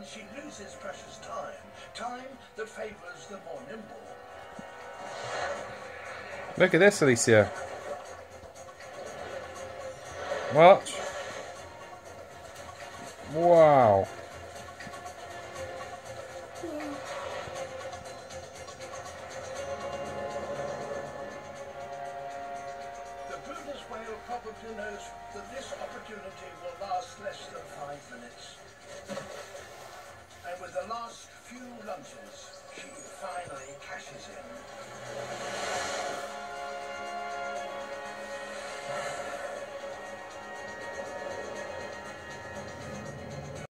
means she loses precious time. Time that favours the more nimble. Look at this, Alicia. Watch. Wow. The Buddhist whale probably knows that this opportunity will last less than 5 minutes. And with the last few lunges, she finally cashes in.